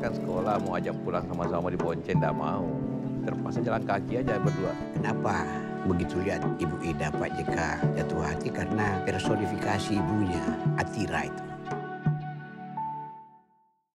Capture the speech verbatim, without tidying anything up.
kan sekolah, mau ajak pulang sama-sama di Bonceng, nggak mau. Terpaksa jalan kaki aja berdua. Kenapa begitu lihat Ibu Ida Pak J K jatuh hati karena personifikasi ibunya, Atira itu?